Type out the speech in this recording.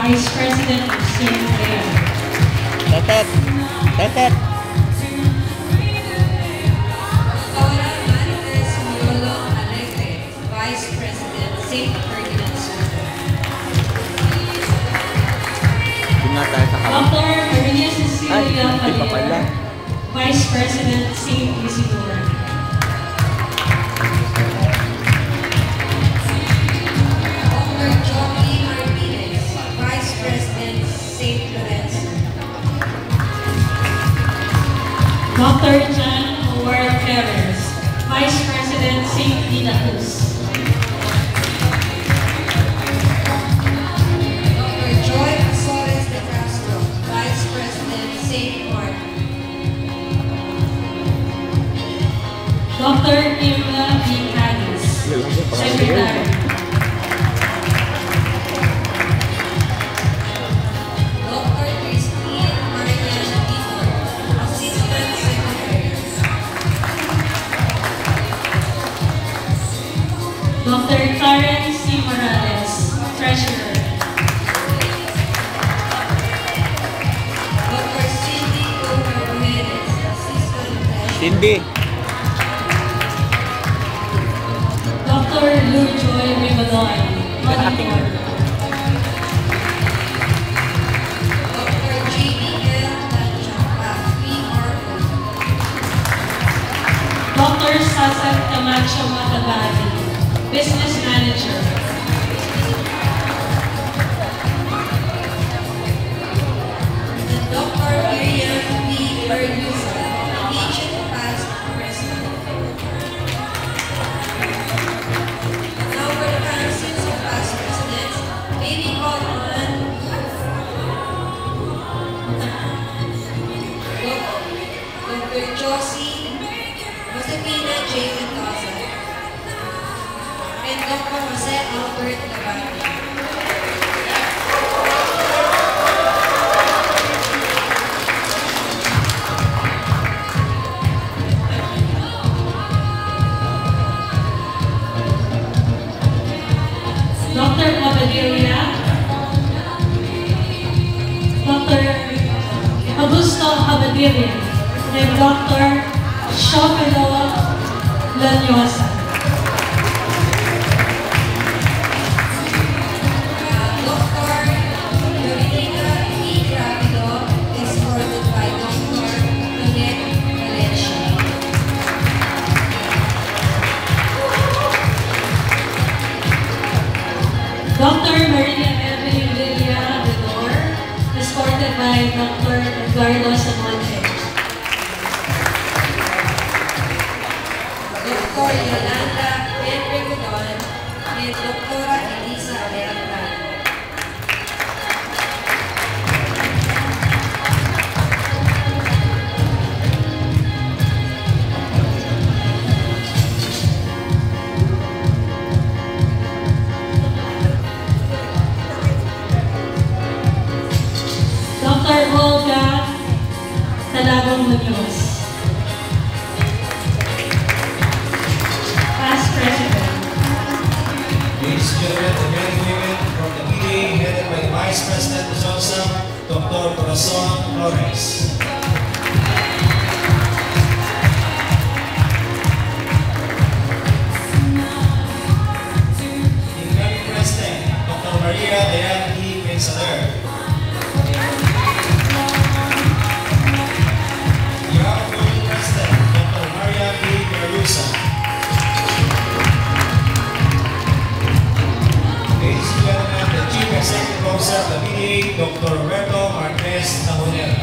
Vice President of St. Clair. Tetet. Tetet. Vice President, St. Ferdinand School. Dr. Maria Cecilia Valera, Vice President, St. Isidore. Dr. Johnny Martinez, Vice President, St. Lorenzo. Dr. John Howard Ferres, Vice President, St. Dina Cruz. Dr. Irma B. Canis, Secretary. Dr. Christine Maria Tito, Assistant Secretary. Dr. Karen C. Morales, Treasurer. Dr. Cindy Comer-Jimenez, Assistant Treasurer. Cindy. Dr. Lou Joy Rivalon, Monitor. Dr. J.B.L. Tanchapa, PRO. Dr. Sasan Camacho Matabagi, Business Manager. And Dr. Miriam B. Berlusa, Agent Past President. Maybe call on Dr. Josie Josefina J. Mendoza and Dr. Jose Albert Labate. Dr. Abadilia, Dr. Augusto Abadilia, and Dr. Shopelo Lanyosa. Dr. Dominica E. Rapido, escorted by Dr. Lynette Valencia. Dr. Maria Evelyn Lilia Delor, escorted by Dr. Eduardo Samonte. Dr. Yolanda Henry Gudon and Dr. Elisa Ayala. Dr. Olga Talabong Munoz, Past President. Ladies and gentlemen, the men and women from the PDA headed by the Vice President of JOSA, Dr. Corazon Flores. Incoming President, Dr. Maria Dayan E. Pensaler. President, Dr. Maria B. Garusa. Ladies and gentlemen, the Chief Executive Officer of the PDA, Dr. Roberto Marquez Tamonel.